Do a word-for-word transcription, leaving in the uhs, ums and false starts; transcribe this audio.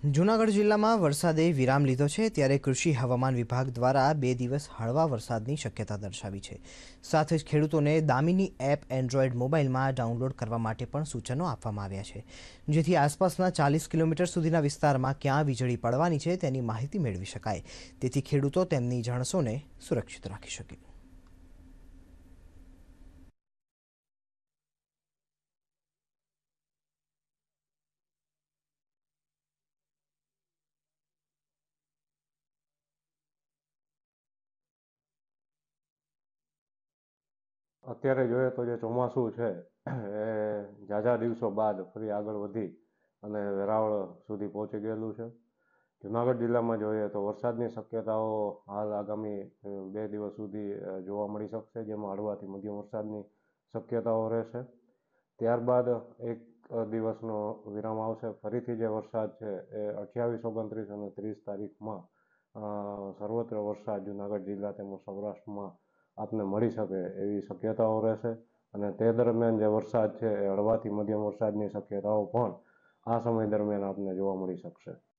જૂનાગઢ જિલ્લામાં વરસાદે વિરામ લીધો છે, ત્યારે કૃષિ હવામાન વિભાગ દ્વારા બે દિવસ હળવા વરસાદની શક્યતા દર્શાવી છે. સાથે જ ખેડૂતોને દામિની એપ એન્ડ્રોઈડ મોબાઈલમાં ડાઉનલોડ કરવા માટે પણ સૂચનો આપવામાં આવ્યા છે, જેથી આસપાસના ચાલીસ કિલોમીટર સુધીના વિસ્તારમાં ક્યાં વીજળી પડવાની છે તેની માહિતી મેળવી શકાય. તેથી ખેડૂતો તેમની જણસોને સુરક્ષિત રાખી શકે. અત્યારે જોઈએ તો જે ચોમાસું છે એ ઝાઝા દિવસો બાદ ફરી આગળ વધી અને વેરાવળ સુધી પહોંચી ગયેલું છે. જૂનાગઢ જિલ્લામાં જોઈએ તો વરસાદની શક્યતાઓ હાલ આગામી બે દિવસ સુધી જોવા મળી શકશે, જેમાં હળવાથી મધ્યમ વરસાદની શક્યતાઓ રહેશે. ત્યારબાદ એક દિવસનો વિરામ આવશે. ફરીથી જે વરસાદ છે એ અઠ્યાવીસ ઓગણત્રીસ અને ત્રીસ તારીખમાં સર્વત્ર વરસાદ જૂનાગઢ જિલ્લા તેમજ સૌરાષ્ટ્રમાં આપને મળી શકે એવી શક્યતાઓ રહેશે. અને તે દરમિયાન જે વરસાદ છે એ હળવાથી મધ્યમ વરસાદની શક્યતાઓ પણ આ સમય દરમિયાન આપને જોવા મળી શકશે.